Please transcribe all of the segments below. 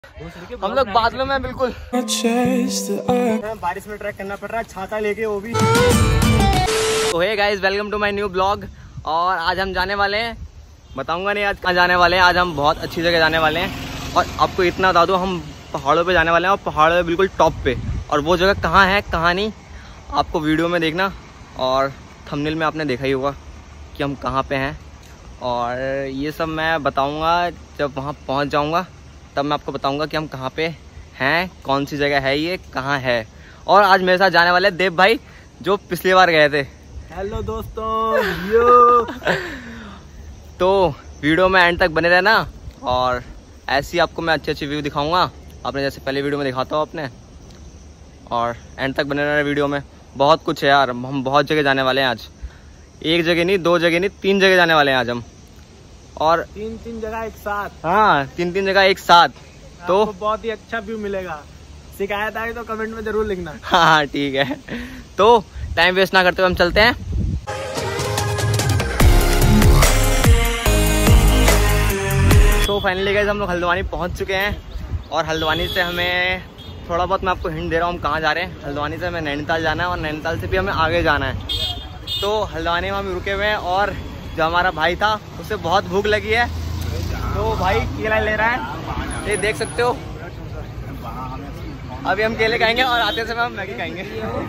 हम लोग बादलों में बिल्कुल बारिश में ट्रैक करना पड़ रहा है, छाता लेके वो भी। तो hey guys, welcome to my new blog. और आज हम जाने वाले हैं, बताऊंगा नहीं आज कहाँ जाने वाले हैं। आज हम बहुत अच्छी जगह जाने वाले हैं और आपको इतना बता दूं, हम पहाड़ों पे जाने वाले हैं और पहाड़ों पे बिल्कुल टॉप पे। और वो जगह कहाँ है कहाँ नहीं, आपको वीडियो में देखना। और थंबनेल में आपने देखा ही होगा कि हम कहाँ पे हैं, और ये सब मैं बताऊँगा जब वहाँ पहुँच जाऊँगा, तब मैं आपको बताऊँगा कि हम कहाँ पे हैं, कौन सी जगह है, ये कहाँ है। और आज मेरे साथ जाने वाले देव भाई, जो पिछली बार गए थे। हेलो दोस्तों, यो। तो वीडियो में एंड तक बने रहना और ऐसे ही आपको मैं अच्छे अच्छे व्यू दिखाऊंगा, आपने जैसे पहले वीडियो में दिखाता हूँ अपने। और एंड तक बने रहना वीडियो में, बहुत कुछ है यार। हम बहुत जगह जाने वाले हैं आज, एक जगह नहीं, दो जगह नहीं, 3 जगह जाने वाले हैं आज हम। और तीन जगह एक साथ। हाँ, 3 जगह एक साथ। तो बहुत ही अच्छा व्यू मिलेगा। शिकायत आई तो कमेंट में जरूर लिखना। हाँ ठीक है, तो टाइम वेस्ट ना करते हुए हम चलते हैं। तो फाइनली गाइस, हम लोग हल्द्वानी पहुंच चुके हैं। और हल्द्वानी से हमें थोड़ा बहुत, मैं आपको हिंट दे रहा हूँ हम कहाँ जा रहे हैं। हल्द्वानी से हमें नैनीताल जाना है और नैनीताल से भी हमें आगे जाना है। तो हल्द्वानी में हम रुके हुए हैं और जो हमारा भाई था उसे बहुत भूख लगी है, तो भाई केला ले रहा है, ये देख सकते हो। अभी हम केले खाएंगे और आते समय हम मैगी खाएंगे।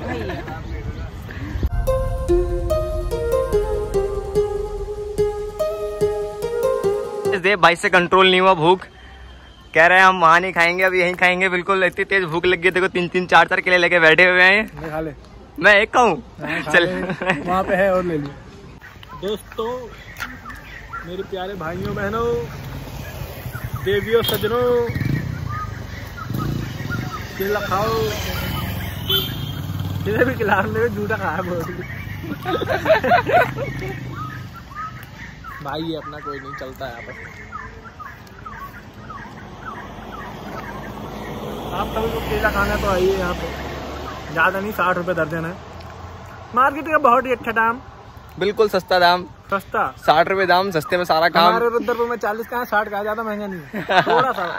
देव भाई से कंट्रोल नहीं हुआ, भूख कह रहे हैं हम वहाँ नहीं खाएंगे, अभी यहीं खाएंगे। बिल्कुल इतनी तेज भूख लग गई, देखो 3-3, 4-4 केले लेके बैठे हुए हैं। खा ले। मैं एक खाऊं? चल वहाँ पे है और ले लियो। दोस्तों, मेरे प्यारे भाइयों बहनों, देवियों सज्जनों, केला खाओ। किसी भी खिला ले, झूठा खाया बहुत। भाई ये अपना कोई नहीं चलता है यहाँ पर। आप सभी लोग केला खाना तो आइए यहाँ पे, ज़्यादा नहीं, 60 रुपये दर्जन है। मार्केट का बहुत ही अच्छा दाम, बिल्कुल सस्ता दाम, सस्ता 60 रुपये दाम, सस्ते में सारा काम। हमारे रुद्रपुर में 40 का है, 60 का है, ज्यादा महंगा नहीं है, थोड़ा सा।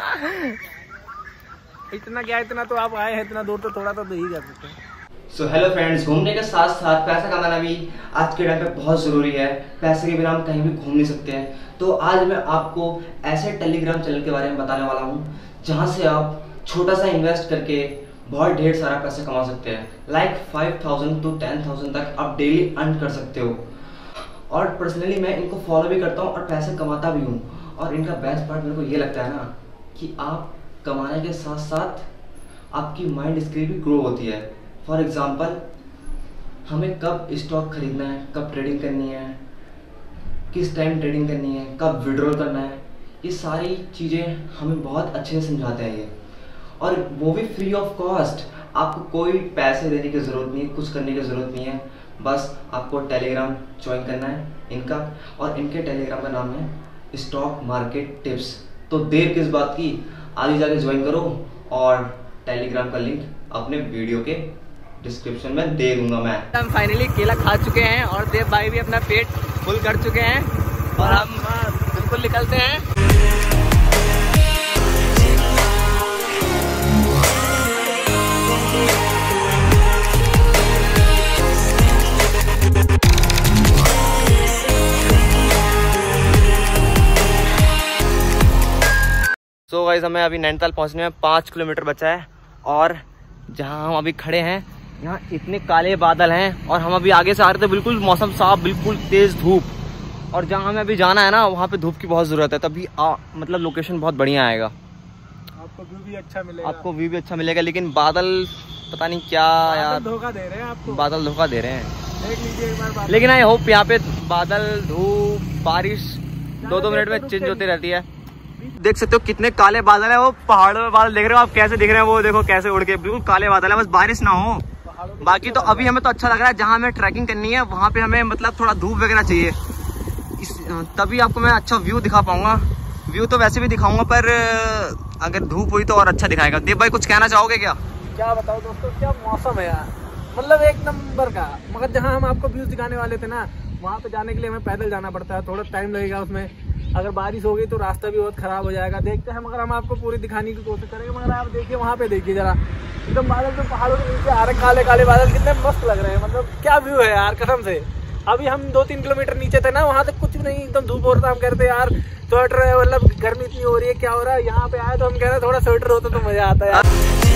इतना क्या, इतना तो आप आए हैं, इतना दूर तो थोड़ा तो दे ही जा सकते हैं। सो हेलो फ्रेंड्स, घूमने के साथ साथ पैसा कमाना भी आज के टाइम पे बहुत ज़रूरी है। पैसे के बिना हम कहीं भी घूम नहीं सकते हैं। तो आज मैं आपको ऐसे टेलीग्राम चैनल के बारे में बताने वाला हूँ जहाँ से आप छोटा सा इन्वेस्ट करके बहुत ढेर सारा पैसा कमा सकते हैं। लाइक 5,000 to 10,000 तक आप डेली अर्न कर सकते हो। और पर्सनली मैं इनको फॉलो भी करता हूँ और पैसे कमाता भी हूँ। और इनका बेस्ट पार्ट मेरे को ये लगता है ना कि आप कमाने के साथ साथ आपकी माइंड स्किल भी ग्रो होती है। फॉर एग्जांपल, हमें कब स्टॉक खरीदना है, कब ट्रेडिंग करनी है, किस टाइम ट्रेडिंग करनी है, कब विड्रॉल करना है, ये सारी चीज़ें हमें बहुत अच्छे से समझाते हैं ये। और वो भी फ्री ऑफ कॉस्ट, आपको कोई पैसे देने की ज़रूरत नहीं है, कुछ करने की ज़रूरत नहीं है। बस आपको टेलीग्राम ज्वाइन करना है इनका, और इनके टेलीग्राम का नाम है स्टॉक मार्केट टिप्स। तो देर किस बात की, आगे जाके ज्वाइन करो। और टेलीग्राम का लिंक अपने वीडियो के डिस्क्रिप्शन में दे दूंगा मैं। हम फाइनली केला खा चुके हैं और देव भाई भी अपना पेट फुल कर चुके हैं और हम बिल्कुल निकलते हैं। तो गाइस, हमें अभी नैनीताल पहुंचने में 5 किलोमीटर बचा है। और जहां हम अभी खड़े हैं, यहाँ इतने काले बादल हैं और हम अभी आगे से आ रहे थे, बिल्कुल मौसम साफ, बिल्कुल तेज धूप। और जहाँ हमें अभी जाना है ना, वहाँ पे धूप की बहुत ज़रूरत है, तभी मतलब लोकेशन बहुत बढ़िया आएगा। आपको व्यू भी अच्छा मिलेगा, आपको व्यू भी अच्छा मिलेगा। लेकिन बादल पता नहीं क्या यार, धोखा दे रहे हैं आपको, बादल धोखा दे रहे हैं। देख लीजिए एक बार। लेकिन आई होप यहाँ पे बादल, धूप, बारिश 2-2 मिनट में चेंज होती रहती है। देख सकते हो कितने काले बादल है, वो पहाड़ों में बादल देख रहे हो आप, कैसे दिख रहे हैं वो, देखो कैसे उड़ के, बिल्कुल काले बादल है, बस बारिश ना हो। बाकी तो अभी हमें तो अच्छा लग रहा है। जहाँ हमें ट्रैकिंग करनी है वहाँ पे हमें मतलब थोड़ा धूप वगैरह चाहिए, तभी आपको मैं अच्छा व्यू दिखा पाऊंगा। व्यू तो वैसे भी दिखाऊंगा, पर अगर धूप हुई तो और अच्छा दिखाएगा। देव भाई कुछ कहना चाहोगे क्या? क्या बताओ दोस्तों, क्या मौसम है यार, मतलब एक नंबर का। मगर जहाँ हम आपको व्यूज दिखाने वाले थे ना, वहाँ पे जाने के लिए हमें पैदल जाना पड़ता है, थोड़ा टाइम लगेगा उसमें। अगर बारिश हो गई तो रास्ता भी बहुत खराब हो जाएगा। देखते हैं, मगर हम आपको पूरी दिखाने की कोशिश करेंगे। मगर आप देखिए, वहाँ पे देखिए जरा, एकदम बादल तो पहाड़ों के नीचे आ रहे, काले काले बादल, कितने मस्त लग रहे हैं। मतलब क्या व्यू है यार, कसम से। अभी हम 2-3 किलोमीटर नीचे थे ना, वहाँ तक कुछ भी नहीं, एकदम धूप हो रहा था। हम कह रहे थे यार स्वेटर, मतलब गर्मी इतनी हो रही है, क्या हो रहा है। यहाँ पे आए तो हम कह रहे थोड़ा स्वेटर होता तो मजा आता यार।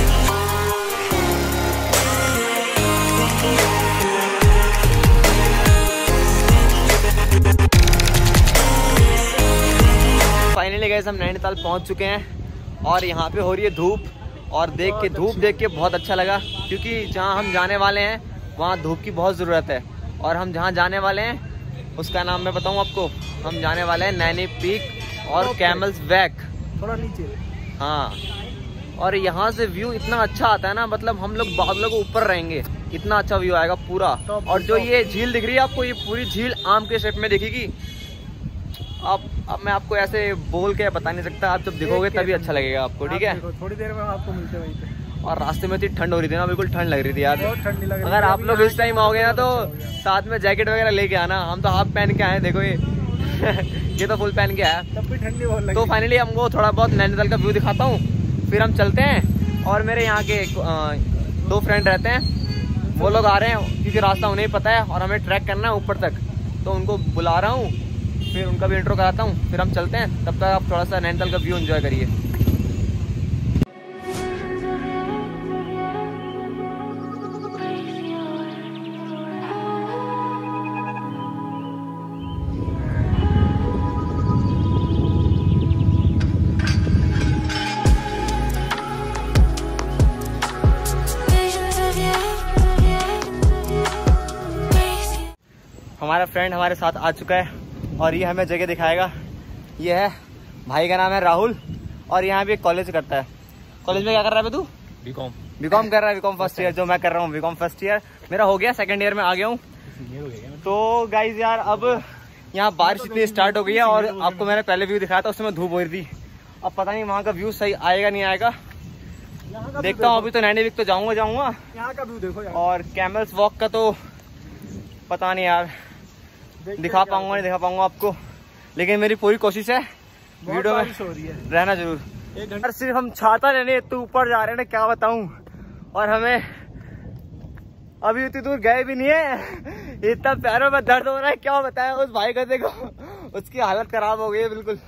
फाइनली गाइस हम नैनीताल पहुंच चुके हैं और यहाँ पे हो रही है धूप, और धूप देख के बहुत अच्छा लगा, क्योंकि जहाँ हम जाने वाले हैं वहाँ धूप की बहुत ज़रूरत है। और हम जहाँ जाने वाले हैं उसका नाम मैं बताऊँ आपको, हम जाने वाले हैं नैनी पीक और कैमल्स बैक, थोड़ा नीचे। हाँ, और यहाँ से व्यू इतना अच्छा आता है ना, मतलब हम लोग बादलों के ऊपर रहेंगे, इतना अच्छा व्यू आएगा पूरा। और जो ये झील दिख रही है आपको, ये पूरी झील आम के शेप में दिखेगी। अब मैं आपको ऐसे बोल के बता नहीं सकता, आप जब दिखोगे तभी अच्छा लगेगा आपको, ठीक है। थोड़ी देर में हम आपको मिलते हैं वहीं पे। और रास्ते में इतनी ठंड हो रही थी ना, बिल्कुल ठंड लग रही थी यार। बहुत ठंडी लग रही है। अगर आप लोग इस टाइम आओगे ना तो साथ में जैकेट वगैरह लेके आना, हम तो हाफ पहन के आए, देखो ये ये तो फुल पहन के आया, तब भी ठंडी बहुत लगी। तो फाइनली हमको थोड़ा बहुत नैनीताल का व्यू दिखाता हूँ, फिर हम चलते हैं। और मेरे यहाँ के 2 फ्रेंड रहते हैं, वो लोग आ रहे हैं, क्योंकि रास्ता उन्हें पता है और हमें ट्रैक करना है ऊपर तक, तो उनको बुला रहा हूँ, फिर उनका भी इंट्रो कराता हूँ, फिर हम चलते हैं। तब तक आप थोड़ा सा नैनीताल का व्यू एंजॉय करिए। हमारा फ्रेंड हमारे साथ आ चुका है और ये हमें जगह दिखाएगा। ये है भाई का नाम है राहुल, और यहाँ भी कॉलेज करता है। कॉलेज में क्या कर रहा है तू? बीकॉम कर रहा है, बीकॉम फर्स्ट ईयर, जो मैं कर रहा हूँ बीकॉम फर्स्ट ईयर। मेरा हो गया, सेकंड ईयर में आ गया हूँ। तो गाइज यार, अब यहाँ बारिश इतनी स्टार्ट हो गई है, और आपको मैंने पहले व्यू दिखाया था, उसमें धूप हो रही थी। अब पता नहीं वहाँ का व्यू सही आएगा नहीं आएगा, देखता हूँ। अभी तो नैनी पीक तो जाऊँगा यहाँ का व्यू देखो यार। और कैमल्स वॉक का तो पता नहीं यार, दिखा पाऊंगा नहीं दिखा पाऊंगा आपको, लेकिन मेरी पूरी कोशिश है वीडियो में हो रही है, रहना जरूर। 1 घंटा सिर्फ हम छाता लेने तो ऊपर जा रहे हैं ना, क्या बताऊं। और हमें अभी उतनी दूर गए भी नहीं है, इतना पैरों में दर्द हो रहा है, क्या बताया उस भाई को, देखो उसकी हालत खराब हो गई है बिल्कुल।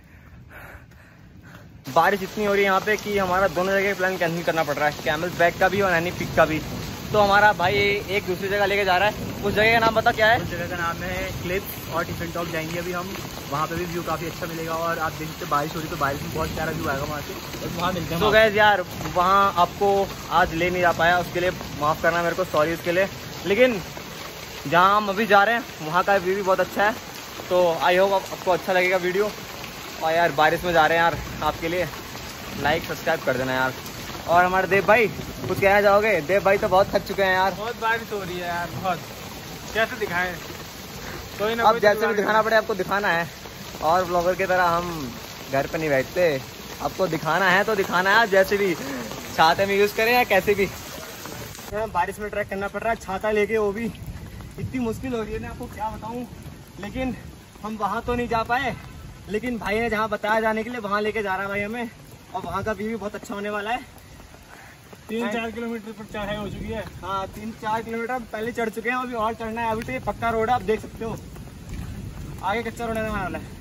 बारिश इतनी हो रही है यहाँ पे कि हमारा दोनों जगह प्लान कैंसिल करना पड़ रहा है, कैमल्स बैक का भी और नैनी पीक का भी। तो हमारा भाई एक दूसरी जगह लेके जा रहा है। उस जगह का नाम बता, क्या है? उस जगह का नाम है क्लिप्स और टिफिन टॉप जाएंगे अभी हम। वहाँ पे भी व्यू काफी अच्छा मिलेगा, और आप देख सकते बारिश हो रही, तो बारिश में बहुत प्यारा व्यू आएगा वहाँ से, और वहाँ मिलते हैं। तो गैस यार, वहाँ आपको आज ले नहीं जा पाया, उसके लिए माफ़ करना मेरे को, सॉरी उसके लिए। लेकिन जहाँ हम अभी जा रहे हैं वहाँ का व्यू भी बहुत अच्छा है, तो आई होप आपको अच्छा लगेगा वीडियो। और यार बारिश में जा रहे हैं यार, आपके लिए लाइक सब्सक्राइब कर देना यार। और हमारे देव भाई, कुछ कहना चाहोगे? देव भाई तो बहुत थक चुके हैं यार, बहुत बारिश हो रही है यार, बहुत। कैसे दिखाएं? कोई ना, अब जैसे भी दिखाना पड़े आपको दिखाना है, और ब्लॉगर की तरह हम घर पे नहीं बैठते, आपको दिखाना है तो दिखाना है, जैसे भी छाते में यूज़ करें या कैसे भी। बारिश में ट्रैक करना पड़ रहा है छाता लेके, वो भी इतनी मुश्किल हो रही है ना, आपको क्या बताऊँ। लेकिन हम वहाँ तो नहीं जा पाए, लेकिन भाई ने जहाँ बताया जाने के लिए वहाँ लेके जा रहा है भाई हमें, और वहाँ का व्यू भी बहुत अच्छा होने वाला है। 3-4 किलोमीटर पर चढ़ाई हो चुकी है। हाँ, 3-4 किलोमीटर पहले चढ़ चुके हैं, अभी और चढ़ना है। अभी तो ये पक्का रोड है, आप देख सकते हो, आगे कच्चा रोड आने वाला है।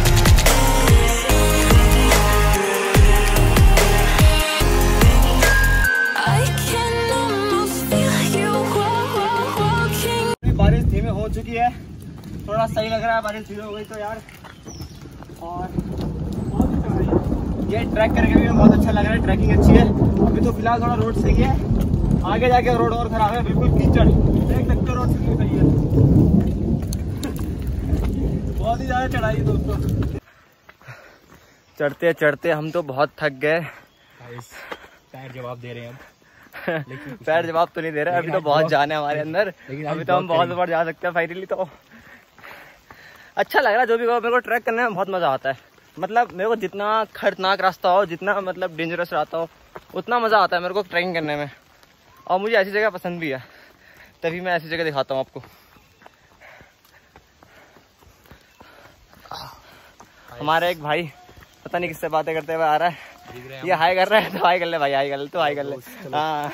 बारिश धीमे हो चुकी है, थोड़ा सही लग रहा है, बारिश धीमे हो गई तो यार। और ये ट्रैक करके भी बहुत अच्छा लग रहा है, ट्रैकिंग अच्छी है। अभी तो फिलहाल थोड़ा रोड सही है, आगे जाके रोड और खराब है, बिल्कुल कीचड़, देख सकते हो रोड सही है। बहुत ही ज्यादा चढ़ाई दोस्तों। चढ़ते चढ़ते हम तो बहुत थक गए, पैर जवाब दे रहे हैं अब। पैर जवाब तो नहीं दे रहे, अभी तो बहुत जान है हमारे अंदर, अभी तो हम बहुत ऊपर जा सकते हैं फाइनली। तो अच्छा लग रहा है, जो भी हो, मेरे को ट्रैक करने में बहुत मजा आता है। मतलब मेरे को जितना खतरनाक रास्ता हो, जितना मतलब डेंजरस रास्ता हो, उतना मज़ा आता है मेरे को ट्रैकिंग करने में। और मुझे ऐसी जगह पसंद भी है, तभी मैं ऐसी जगह दिखाता हूँ आपको। हमारा एक भाई पता नहीं किससे बातें करते हुए आ रहा है, ये हाई कर रहा है तो हाई कर ले भाई, हाई कर ले तो हाई कर ले। हाँ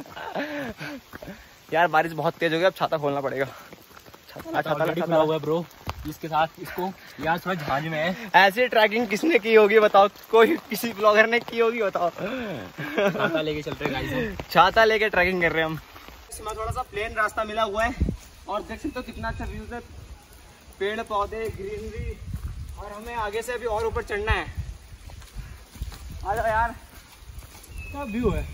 यार बारिश बहुत तेज हो गई, अब छाता खोलना पड़ेगा। छाता हुआ है ब्रो, इसके साथ इसको यार थोड़ा झांझ में है। ऐसी ट्रैकिंग किसने की होगी बताओ, कोई किसी ब्लॉगर ने की होगी बताओ। छाता लेके चल रहे गाइस, छाता लेके ट्रैकिंग कर रहे हैं हम। इसमें थोड़ा सा प्लेन रास्ता मिला हुआ है और देख सकते हो कितना अच्छा व्यूज है, पेड़ पौधे ग्रीनरी, और हमें आगे से अभी और ऊपर चढ़ना है। आ जाओ यार, क्या व्यू है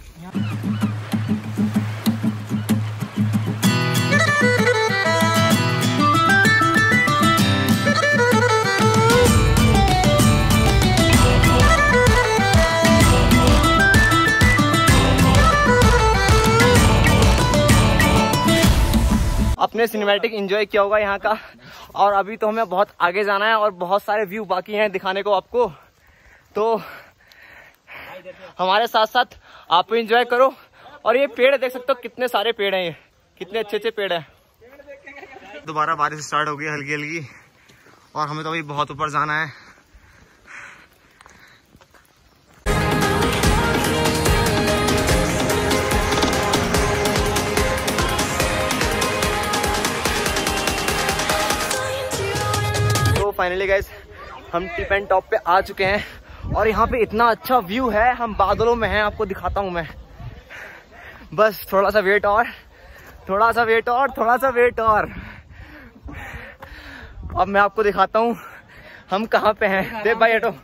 अपने सिनेमैटिक एंजॉय किया होगा यहाँ का, और अभी तो हमें बहुत आगे जाना है और बहुत सारे व्यू बाकी हैं दिखाने को आपको, तो हमारे साथ साथ आप भी एंजॉय करो। और ये पेड़ देख सकते हो कितने सारे पेड़ हैं, ये कितने अच्छे अच्छे पेड़ हैं। दोबारा बारिश स्टार्ट हो गई हल्की हल्की, और हमें तो अभी बहुत ऊपर जाना है। फाइनली गाइस हम टिप एंड टॉप पे आ चुके हैं और यहाँ पे इतना अच्छा व्यू है, हम बादलों में हैं, आपको दिखाता हूँ मैं। बस थोड़ा सा वेट और, थोड़ा सा वेट और, थोड़ा सा वेट और, अब मैं आपको दिखाता हूँ हम कहाँ पे हैं। देख भाई हटो।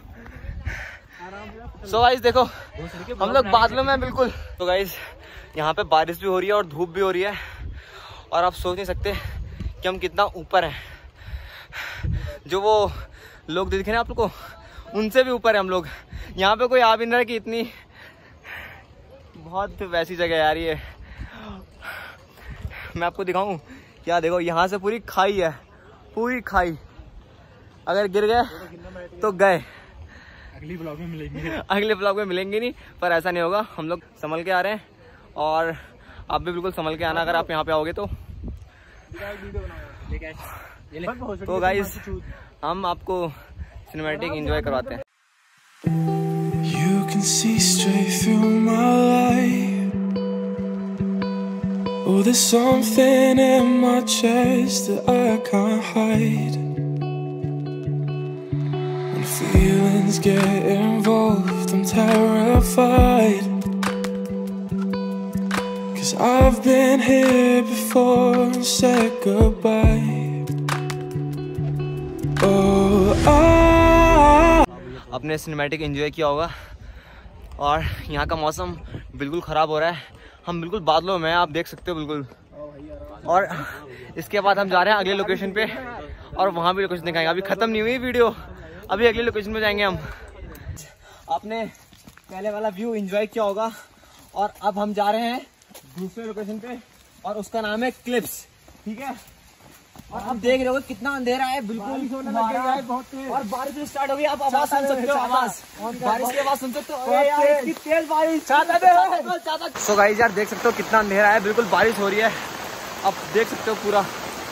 सो गाइस देखो हम लोग बादलों में हैं बिल्कुल। तो गाइस यहाँ पे बारिश भी हो रही है और धूप भी हो रही है, और आप सोच नहीं सकते कि हम कितना ऊपर हैं। जो वो लोग दिख रहे हैं आप लोग को, उनसे भी ऊपर है हम लोग। यहाँ पे कोई आ भी नहीं रहा कि इतनी बहुत वैसी जगह यार ये। मैं आपको दिखाऊं क्या, देखो यहाँ से पूरी खाई है, पूरी खाई, अगर गिर गए तो गए। अगली ब्लॉग में मिलेंगे, अगले ब्लॉग में मिलेंगे नहीं, पर ऐसा नहीं होगा, हम लोग संभल के आ रहे हैं और आप भी बिल्कुल संभल के आना अगर आप यहाँ पे आओगे तो। तो गाइस हम आपको सिनेमैटिक एंजॉय करवाते हैं। You can see straight through my life. Oh, there's something in my chest that I can't hide. When feelings get involved, I'm terrified. 'Cause I've been here before and said goodbye. अपने cinematic enjoy किया होगा, और यहाँ का मौसम बिल्कुल ख़राब हो रहा है, हम बिल्कुल बादलों में हैं, आप देख सकते हो बिल्कुल। और इसके बाद हम जा रहे हैं अगले लोकेशन पे, और वहाँ भी लोकेशन दिखाएंगे। अभी ख़त्म नहीं हुई वीडियो, अभी अगले लोकेशन पे जाएंगे हम। आपने पहले वाला व्यू एंजॉय किया होगा, और अब हम जा रहे हैं दूसरे लोकेशन पे, और उसका नाम है क्लिप्स, ठीक है। और आप देख रहे हो कितना अंधेरा है, बिल्कुल और बारिश भी स्टार्ट हो गई। आप आवाज सुन सकते हो, आवाज बारिश की आवाज सुन सकते हो, इतनी तेज बारिश। सो गाइस यार देख सकते हो कितना अंधेरा है, बिल्कुल बारिश हो रही है, आप देख सकते हो पूरा।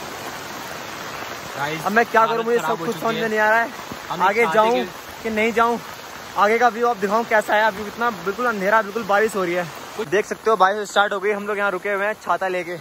अब मैं क्या करूँ, मुझे सब कुछ समझ में नहीं आ रहा है, आगे जाऊँ कि नहीं जाऊँ। आगे का व्यू आप दिखाऊँ कैसा है, अभी इतना बिल्कुल अंधेरा, बिल्कुल बारिश हो रही है, कुछ देख सकते हो। बारिश स्टार्ट हो गई, हम लोग यहाँ रुके हुए हैं छाता लेके।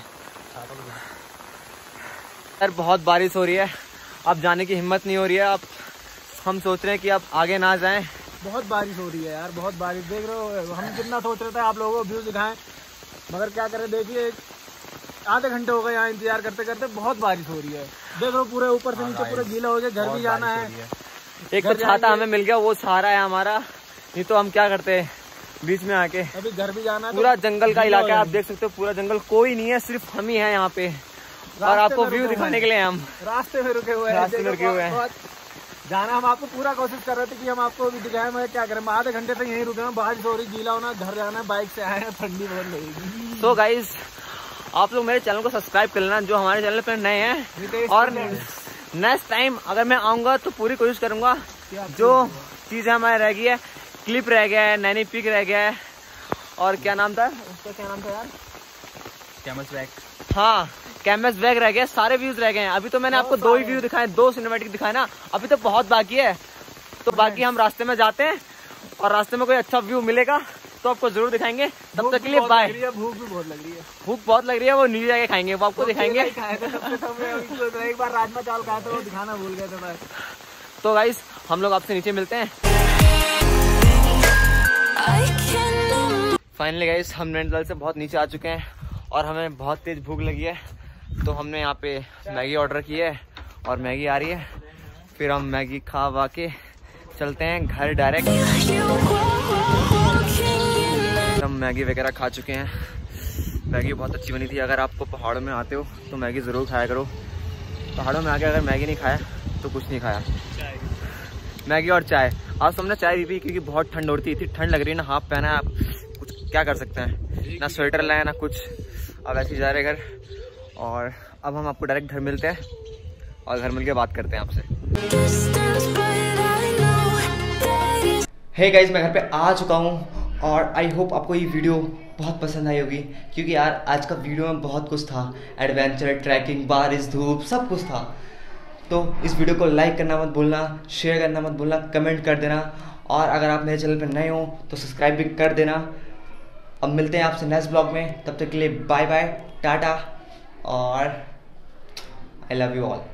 यार बहुत बारिश हो रही है, अब जाने की हिम्मत नहीं हो रही है। अब हम सोच रहे हैं कि अब आगे ना जाएं, बहुत बारिश हो रही है यार, बहुत बारिश। देख रहे हो हम कितना सोच रहे थे आप लोगों को व्यू दिखाएं, मगर क्या करें, देखिए आधे घंटे हो गए यहाँ इंतजार करते करते, बहुत बारिश हो रही है। देख लो पूरे ऊपर से नीचे पूरे गीला हो गया, घर भी जाना है। एक तो छाता हमें मिल गया, वो सहारा है हमारा, नहीं तो हम क्या करते हैं बीच में आके। अभी घर भी जाना है, पूरा जंगल का इलाका है, आप देख सकते हो, पूरा जंगल, कोई नहीं है, सिर्फ हम ही है यहाँ पे, और आपको व्यू दिखाने के लिए हम रास्ते में रुके हुए हैं। रास्ते में रुके हुए हैं, जाना हम आपको पूरा कोशिश कर रहे थे कि हम आपको भी दिखाएं, मगर क्या करें, आधे घंटे तक यहीं रुके हैं, बारिश हो रही, गीला होना, घर जाना है, बाइक से आए हैं, ठंडी बहुत लगेगी। तो गाइस आप लोग मेरे चैनल को सब्सक्राइब कर लेना जो हमारे चैनल पर नए हैं, और नेक्स्ट टाइम अगर मैं आऊंगा तो पूरी कोशिश करूंगा जो चीजें हमारे रह गई है, क्लिप रह गया है, नैनी पिक रह गया है, और क्या नाम था उसका, क्या नाम था यार, कैमस बैग, हाँ कैमस बैग रह गया, सारे व्यूज रह गए हैं। अभी तो मैंने आपको 2 ही व्यू दिखाए, 2 सिनेमैटिक दिखाए ना, अभी तो बहुत बाकी है। तो बाकी हम रास्ते में जाते हैं और रास्ते में कोई अच्छा व्यू मिलेगा तो आपको जरूर दिखाएंगे। तब तक के लिए बाय। भूख भी बहुत लग रही है। भूख बहुत लग रही है, वो नीचे जाके खाएंगे, वो आपको दिखाएंगे। एक बार राजमा चावल खाया तो दिखाना भूल गए थे मैं। तो गाइस हम लोग आपसे नीचे मिलते हैं। फाइनली गाइस हम नैनीताल से बहुत नीचे आ चुके हैं और हमें बहुत तेज भूख लगी है, तो हमने यहाँ पे मैगी ऑर्डर की है और मैगी आ रही है। फिर हम मैगी खा वा के चलते हैं घर डायरेक्ट। हम मैगी वगैरह खा चुके हैं। मैगी बहुत अच्छी बनी थी। अगर आपको पहाड़ों में आते हो तो मैगी ज़रूर खाया करो। पहाड़ों में आके अगर मैगी नहीं खाया तो कुछ नहीं खाया। मैगी और चाय। आज हमने चाय पी क्योंकि बहुत ठंड होती है। इतनी ठंड लग रही है ना, हाफ पहना है, आप कुछ क्या कर सकते हैं, ना स्वेटर लाए ना कुछ। अब ऐसे ही जा रहे घर और अब हम आपको डायरेक्ट घर मिलते हैं और घर मिल के बात करते हैं आपसे। हे गाइस मैं घर पे आ चुका हूँ और आई होप आपको ये वीडियो बहुत पसंद आई होगी, क्योंकि यार आज का वीडियो में बहुत कुछ था। एडवेंचर, ट्रैकिंग, बारिश, धूप, सब कुछ था। तो इस वीडियो को लाइक करना मत भूलना, शेयर करना मत भूलना, कमेंट कर देना और अगर आप मेरे चैनल पर नए हो तो सब्सक्राइब भी कर देना। अब मिलते हैं आपसे नेक्स्ट ब्लॉग में, तब तक के लिए बाय बाय, टाटा और आई लव यू ऑल।